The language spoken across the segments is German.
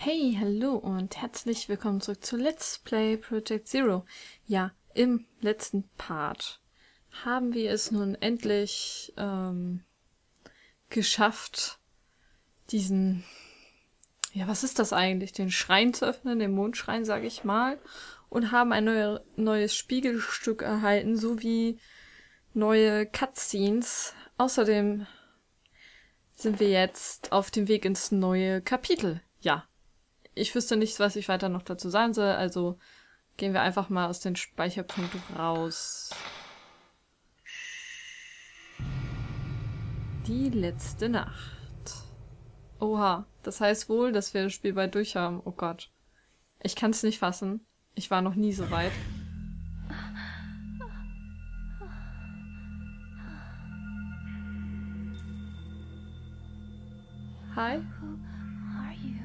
Hey, hallo und herzlich willkommen zurück zu Let's Play Project Zero. Ja, im letzten Part haben wir es nun endlich geschafft, diesen, ja, was ist das eigentlich? Den Schrein zu öffnen, den Mondschrein, sage ich mal, und haben ein neues Spiegelstück erhalten, sowie neue Cutscenes. Außerdem sind wir jetzt auf dem Weg ins neue Kapitel. Ja. Ich wüsste nicht, was ich weiter noch dazu sagen soll, also gehen wir einfach mal aus dem Speicherpunkt raus. Die letzte Nacht. Oha, das heißt wohl, dass wir das Spiel bald durch haben. Oh Gott. Ich kann es nicht fassen. Ich war noch nie so weit. Hi. Who are you?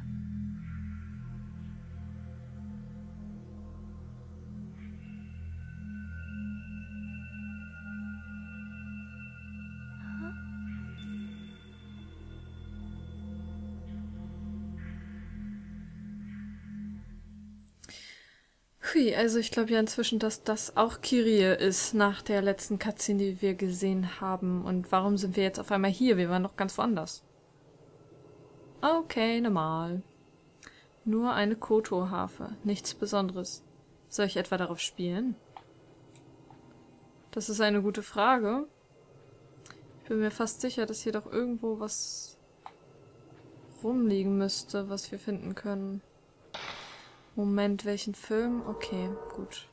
Hui, also ich glaube ja inzwischen, dass das auch Kyrie ist nach der letzten Cutscene, die wir gesehen haben. Und warum sind wir jetzt auf einmal hier? Wir waren doch ganz woanders. Okay, normal. Nur eine Koto-Harfe. Nichts Besonderes. Soll ich etwa darauf spielen? Das ist eine gute Frage. Ich bin mir fast sicher, dass hier doch irgendwo was rumliegen müsste, was wir finden können. Moment, welchen Film? Okay, gut.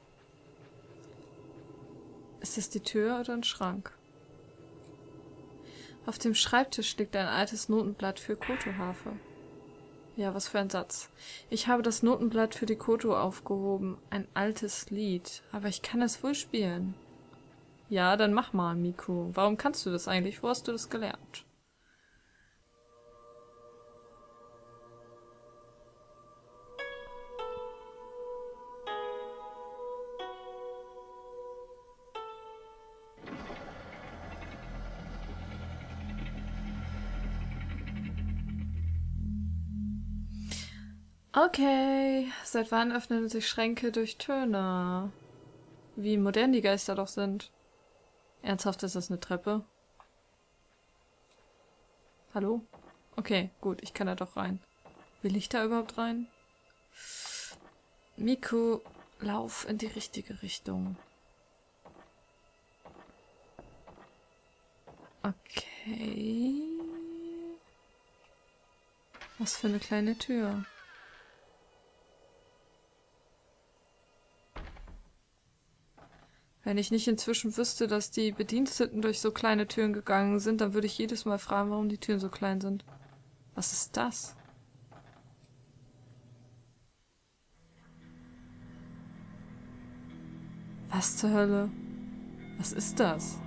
Ist das die Tür oder ein Schrank? Auf dem Schreibtisch liegt ein altes Notenblatt für Koto-Harfe. Ja, was für ein Satz. Ich habe das Notenblatt für die Koto aufgehoben. Ein altes Lied. Aber ich kann es wohl spielen. Ja, dann mach mal, Miku. Warum kannst du das eigentlich? Wo hast du das gelernt? Okay, seit wann öffnen sich Schränke durch Töne? Wie modern die Geister doch sind. Ernsthaft, ist das eine Treppe? Hallo? Okay, gut, ich kann da doch rein. Will ich da überhaupt rein? Miku, lauf in die richtige Richtung. Okay. Was für eine kleine Tür. Wenn ich nicht inzwischen wüsste, dass die Bediensteten durch so kleine Türen gegangen sind, dann würde ich jedes Mal fragen, warum die Türen so klein sind. Was ist das? Was zur Hölle? Was ist das?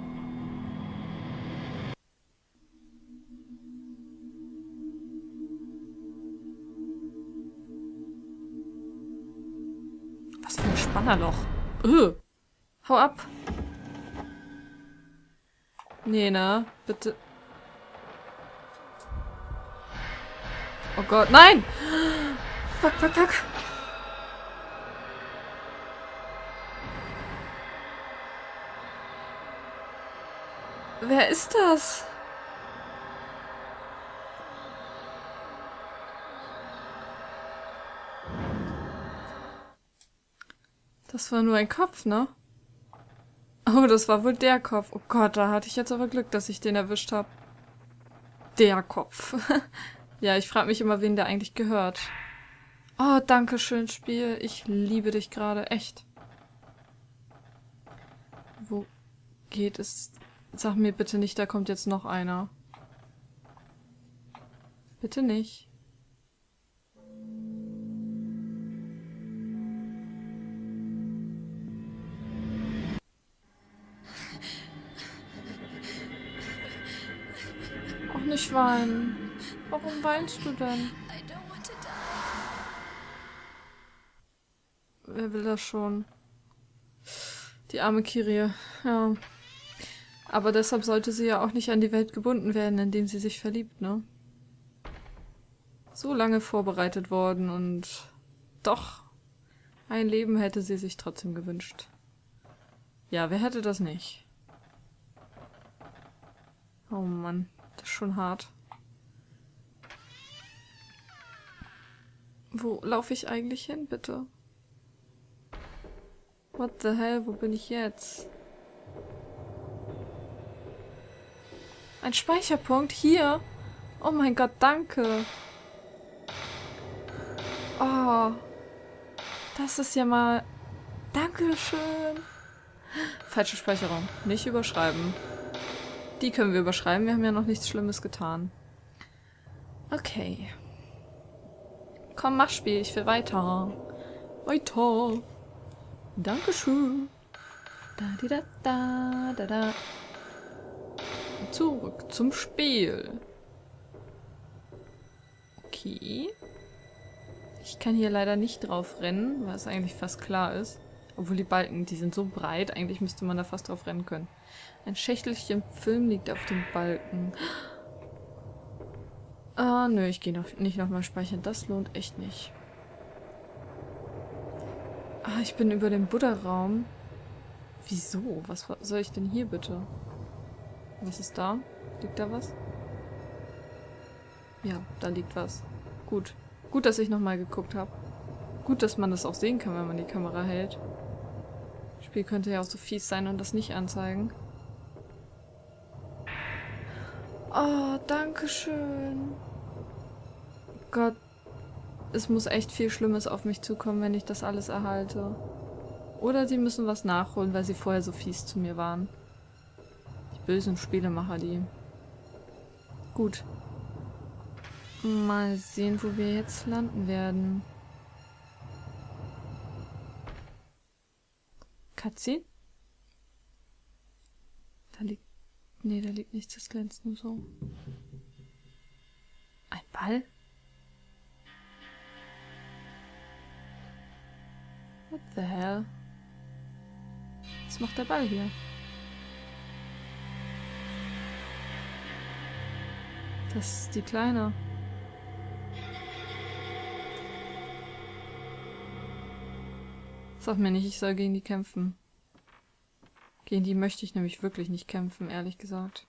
Was für ein Spannerloch. Hau ab. Nee, na, bitte. Oh Gott, nein! Fuck, fuck, fuck. Wer ist das? Das war nur ein Kopf, ne? Oh, das war wohl der Kopf. Oh Gott, da hatte ich jetzt aber Glück, dass ich den erwischt habe. Der Kopf. Ja, ich frage mich immer, wen der eigentlich gehört. Oh, danke schön, Spiel. Ich liebe dich gerade. Echt. Wo geht es? Sag mir bitte nicht, da kommt jetzt noch einer. Bitte nicht. Auch nicht weinen. Warum weinst du denn? I don't want to die. Wer will das schon? Die arme Kyrie. Ja. Aber deshalb sollte sie ja auch nicht an die Welt gebunden werden, indem sie sich verliebt, ne? so lange vorbereitet worden und doch, ein Leben hätte sie sich trotzdem gewünscht. Ja, wer hätte das nicht? Oh Mann, das ist schon hart. Wo laufe ich eigentlich hin, bitte? What the hell, wo bin ich jetzt? Ein Speicherpunkt? Hier? Oh mein Gott, danke. Oh. Das ist ja mal... Dankeschön. Falsche Speicherung. Nicht überschreiben. Die können wir überschreiben. Wir haben ja noch nichts Schlimmes getan. Okay. Komm, mach Spiel. Ich will weiter. Weiter. Dankeschön. Da, di, da, da, da, da. Zurück zum Spiel. Okay. Ich kann hier leider nicht drauf rennen, weil es eigentlich fast klar ist. Obwohl die Balken, die sind so breit, eigentlich müsste man da fast drauf rennen können. Ein Schächtelchen Film liegt auf dem Balken. Ah, nö, ich gehe nicht nochmal speichern. Das lohnt echt nicht. Ah, ich bin über dem Buddha-Raum. Wieso? Was soll ich denn hier bitte? Was ist da? Liegt da was? Ja, da liegt was. Gut. Gut, dass ich nochmal geguckt habe. Gut, dass man das auch sehen kann, wenn man die Kamera hält. Das Spiel könnte ja auch so fies sein und das nicht anzeigen. Oh, danke schön. Gott, es muss echt viel Schlimmes auf mich zukommen, wenn ich das alles erhalte. Oder sie müssen was nachholen, weil sie vorher so fies zu mir waren. Die bösen Spielemacher, die. Gut. Mal sehen, wo wir jetzt landen werden. Cutscene? Da liegt... Nee, da liegt nichts, das glänzt nur so. Ein Ball? What the hell? Was macht der Ball hier? Das ist die Kleine. Sag mir nicht, ich soll gegen die kämpfen. Gegen die möchte ich nämlich wirklich nicht kämpfen, ehrlich gesagt.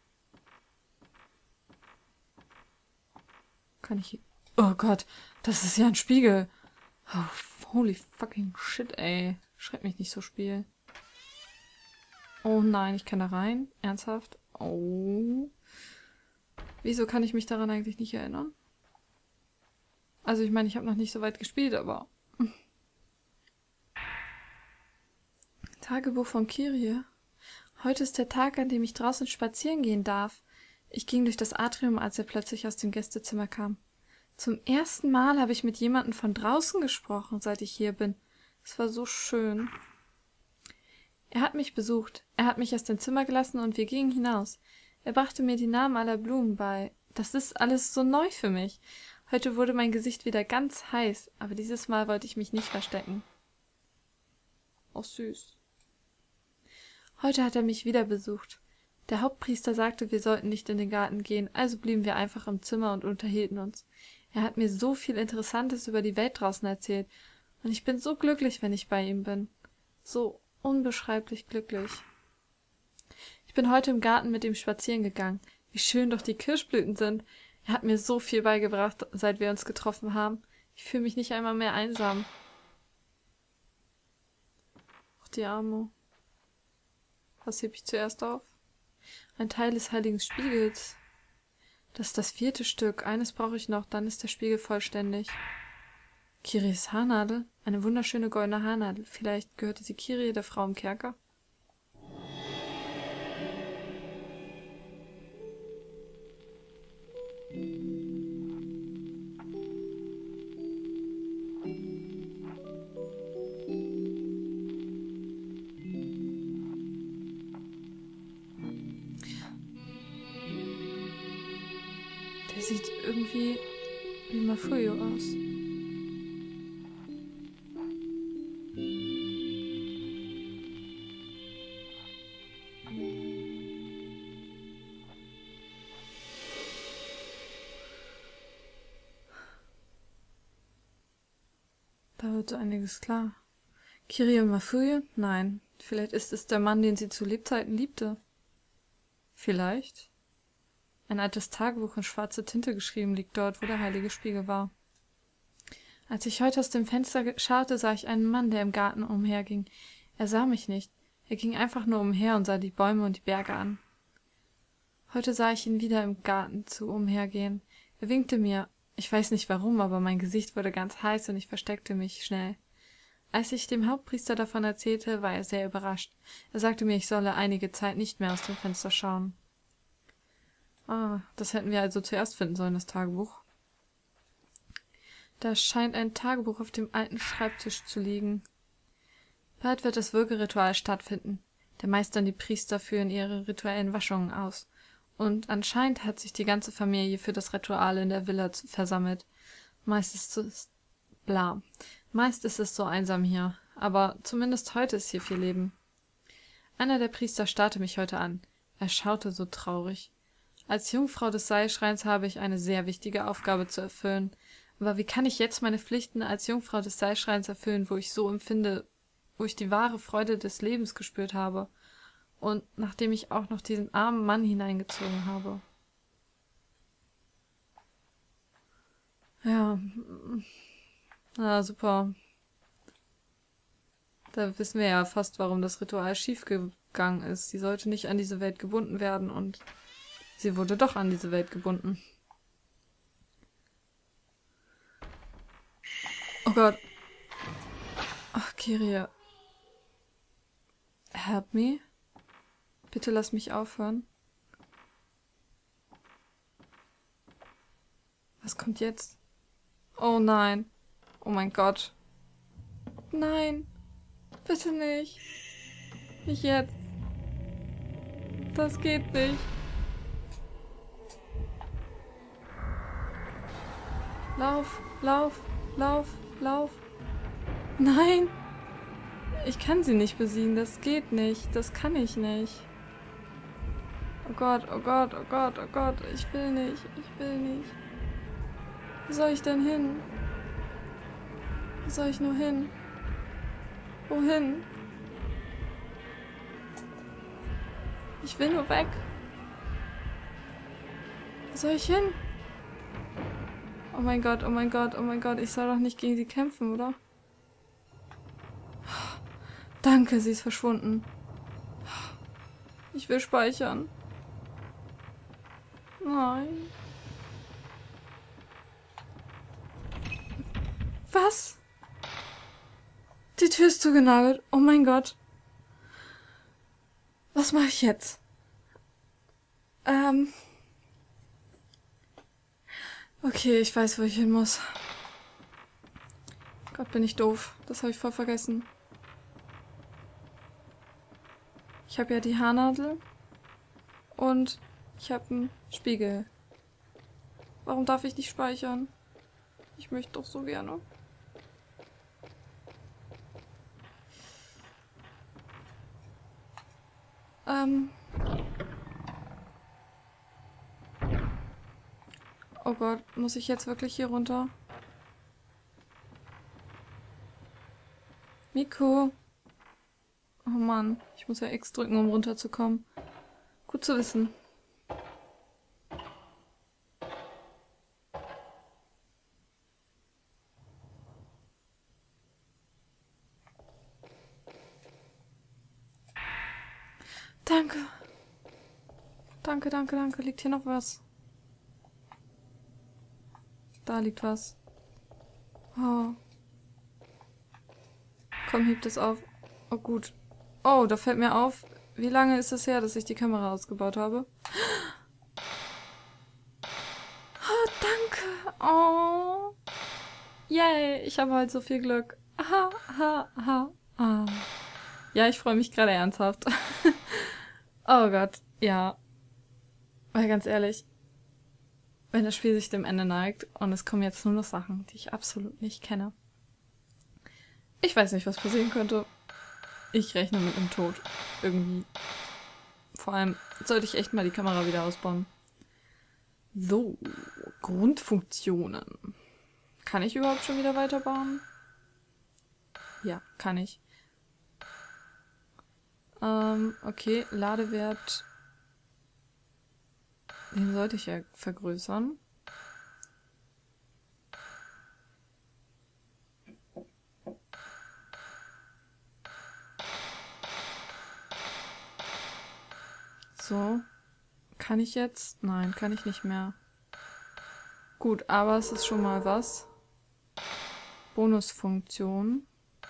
Kann ich hier... Oh Gott, das ist ja ein Spiegel. Oh, holy fucking shit, ey. Schreib mich nicht so, Spiel. Oh nein, ich kann da rein? Ernsthaft? Oh. Wieso kann ich mich daran eigentlich nicht erinnern? Also ich meine, ich habe noch nicht so weit gespielt, aber... Tagebuch von Kyrie. Heute ist der Tag, an dem ich draußen spazieren gehen darf. Ich ging durch das Atrium, als er plötzlich aus dem Gästezimmer kam. Zum ersten Mal habe ich mit jemandem von draußen gesprochen, seit ich hier bin. Es war so schön. Er hat mich besucht. Er hat mich aus dem Zimmer gelassen und wir gingen hinaus. Er brachte mir die Namen aller Blumen bei. Das ist alles so neu für mich. Heute wurde mein Gesicht wieder ganz heiß, aber dieses Mal wollte ich mich nicht verstecken. Oh, süß. Heute hat er mich wieder besucht. Der Hauptpriester sagte, wir sollten nicht in den Garten gehen, also blieben wir einfach im Zimmer und unterhielten uns. Er hat mir so viel Interessantes über die Welt draußen erzählt, und ich bin so glücklich, wenn ich bei ihm bin. So unbeschreiblich glücklich. Ich bin heute im Garten mit ihm spazieren gegangen. Wie schön doch die Kirschblüten sind. Er hat mir so viel beigebracht, seit wir uns getroffen haben. Ich fühle mich nicht einmal mehr einsam. Ach, die Arme. Was hebe ich zuerst auf? Ein Teil des heiligen Spiegels. Das ist das 4. Stück. Eines brauche ich noch, dann ist der Spiegel vollständig. Kiris Haarnadel? Eine wunderschöne goldene Haarnadel. Vielleicht gehörte sie Kyrie, der Frau im Kerker? Der sieht irgendwie wie Mafuyo aus. Da wird so einiges klar. Kirill Mafuye? Nein. Vielleicht ist es der Mann, den sie zu Lebzeiten liebte. Vielleicht. Ein altes Tagebuch in schwarze Tinte geschrieben liegt dort, wo der heilige Spiegel war. Als ich heute aus dem Fenster schaute, sah ich einen Mann, der im Garten umherging. Er sah mich nicht. Er ging einfach nur umher und sah die Bäume und die Berge an. Heute sah ich ihn wieder im Garten zu umhergehen. Er winkte mir. Ich weiß nicht warum, aber mein Gesicht wurde ganz heiß und ich versteckte mich schnell. Als ich dem Hauptpriester davon erzählte, war er sehr überrascht. Er sagte mir, ich solle einige Zeit nicht mehr aus dem Fenster schauen. Ah, das hätten wir also zuerst finden sollen, das Tagebuch. Da scheint ein Tagebuch auf dem alten Schreibtisch zu liegen. Bald wird das Würgeritual stattfinden. Der Meister und die Priester führen ihre rituellen Waschungen aus. Und anscheinend hat sich die ganze Familie für das Ritual in der Villa versammelt. Meist ist es so einsam hier, aber zumindest heute ist hier viel Leben. Einer der Priester starrte mich heute an. Er schaute so traurig. Als Jungfrau des Seilschreins habe ich eine sehr wichtige Aufgabe zu erfüllen. Aber wie kann ich jetzt meine Pflichten als Jungfrau des Seilschreins erfüllen, wo ich so empfinde, wo ich die wahre Freude des Lebens gespürt habe? Und nachdem ich auch noch diesen armen Mann hineingezogen habe. Ja. Na, super. Da wissen wir ja fast, warum das Ritual schiefgegangen ist. Sie sollte nicht an diese Welt gebunden werden und sie wurde doch an diese Welt gebunden. Oh Gott. Ach, Kirill. Help me? Bitte lass mich aufhören. Was kommt jetzt? Oh nein. Oh mein Gott. Nein. Bitte nicht. Nicht jetzt. Das geht nicht. Lauf, lauf, lauf, lauf. Nein. Ich kann sie nicht besiegen. Das geht nicht. Das kann ich nicht. Oh Gott, oh Gott, oh Gott, oh Gott. Ich will nicht. Ich will nicht. Wo soll ich denn hin? Wo soll ich nur hin? Wohin? Ich will nur weg. Wo soll ich hin? Oh mein Gott, oh mein Gott, oh mein Gott. Ich soll doch nicht gegen sie kämpfen, oder? Danke, sie ist verschwunden. Ich will speichern. Nein. Was? Die Tür ist zugenagelt. Oh mein Gott. Was mache ich jetzt? Okay, ich weiß, wo ich hin muss. Gott, bin ich doof. Das habe ich voll vergessen. Ich habe ja die Haarnadel. Und ich habe einen Spiegel. Warum darf ich nicht speichern? Ich möchte doch so gerne. Oh Gott, muss ich jetzt wirklich hier runter? Miko. Oh Mann, ich muss ja X drücken, um runterzukommen. Gut zu wissen. Danke. Danke, danke, danke. Liegt hier noch was? Da liegt was. Oh. Komm, heb das auf. Oh, gut. Oh, da fällt mir auf, wie lange ist es her, dass ich die Kamera ausgebaut habe? Oh, danke. Oh. Yay, ich habe halt so viel Glück. Aha, aha, aha, aha. Ja, ich freue mich gerade ernsthaft. Oh Gott, ja. Weil ganz ehrlich, wenn das Spiel sich dem Ende neigt und es kommen jetzt nur noch Sachen, die ich absolut nicht kenne. Ich weiß nicht, was passieren könnte. Ich rechne mit einem Tod. Irgendwie. Vor allem sollte ich echt mal die Kamera wieder ausbauen. So, Grundfunktionen. Kann ich überhaupt schon wieder weiterbauen? Ja, kann ich. Okay, Ladewert. Den sollte ich ja vergrößern. So. Kann ich jetzt? Nein, kann ich nicht mehr. Gut, aber es ist schon mal was. Bonusfunktion.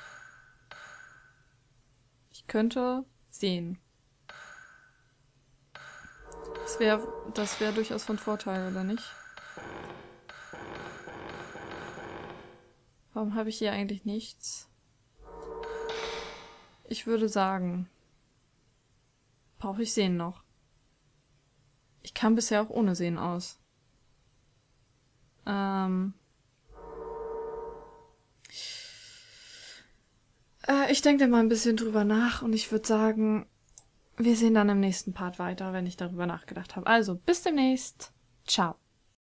Ich könnte sehen. Das wäre durchaus von Vorteil, oder nicht? Warum habe ich hier eigentlich nichts? Ich würde sagen, brauche ich Sehen noch. Ich kann bisher auch ohne Sehen aus. Ich denke da mal ein bisschen drüber nach und ich würde sagen, wir sehen dann im nächsten Part weiter, wenn ich darüber nachgedacht habe. Also, bis demnächst. Ciao.